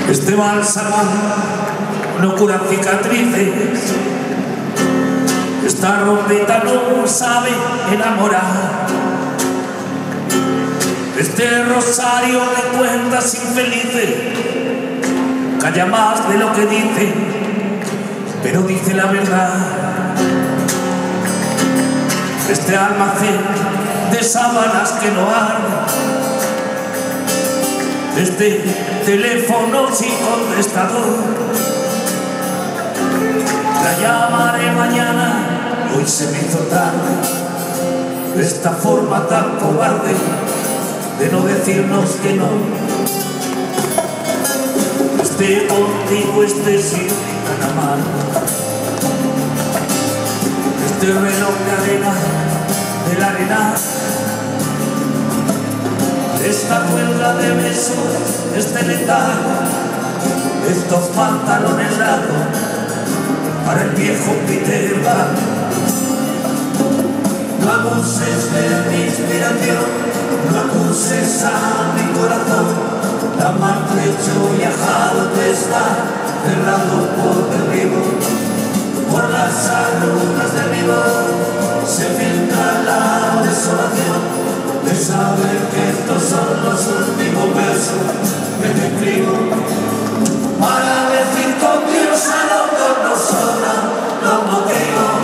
Este bálsamo no cura cicatrices, esta rompita no sabe enamorar. Este rosario de cuentas infelices calla más de lo que dice, pero dice la verdad. Este almacén de sábanas que no arde, este teléfono sin contestador, la llamaré mañana, hoy se me hizo tarde. Esta forma tan cobarde de no decirnos que no. Esté contigo, este sitio tan amado, este reloj de arena, de la arena, esta cuerda de besos, este letargo, estos pantalones largos para el viejo Peter Pan. No abuses de mi inspiración, no acuses a mi corazón, tan maltrecho y ajado te está, cerrado por derribo, por las arrugas de mi voz se filtra la desolación de saber que estos son los últimos versos que te escribo, para decir con Dios a lo nos sobran los motivos.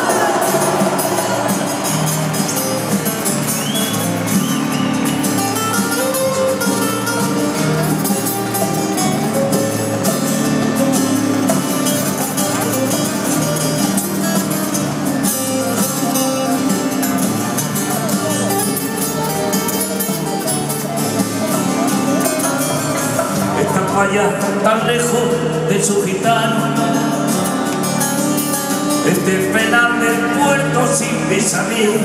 Allá tan lejos de su gitano, este penal del puerto sin vis a vis,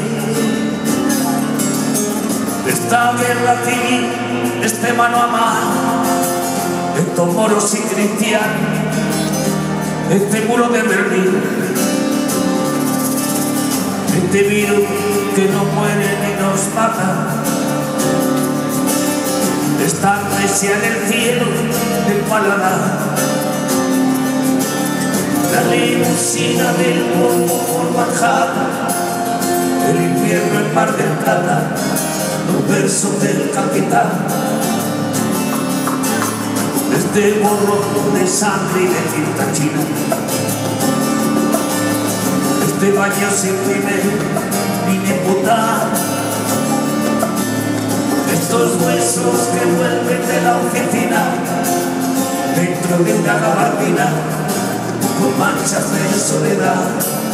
esta guerra civil, este mano a mano, estos moros y cristianos, este muro de Berlín, este virus que no muere ni nos mata, esta amnesia en el cielo del paladar, la limusina del polvo por Manhattan, el infierno en Mar del Plata, los versos del capitán, este borro de sangre y de tinta china, este baño sin primer ni diputado, estos huesos que vuelven de la oficina dentro de una gabardina con manchas de soledad.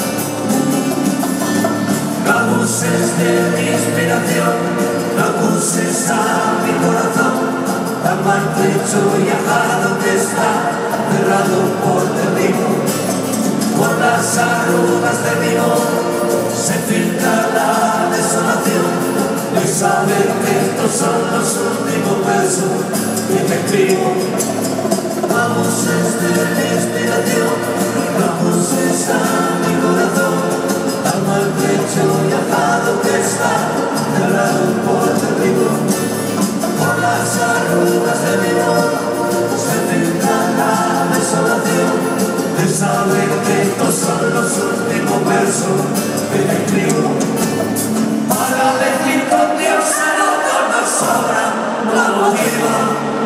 No abuses de mi inspiración, no abuses a mi corazón, tan maltrecho y ajado que está, cerrado por derribo, por las arrugas de mi voz se filtra la desolación de saber que estos son los últimos versos que te escribo. No abuses de mi inspiración, no abuses a mi corazón, tan maltrecho y ajado que está, cerrado por derribo, por las arrugas de mi voz se filtra la desolación de saber que estos son los últimos versos que te escribo, para decir con Dios a lo que nos sobra, no lo digo.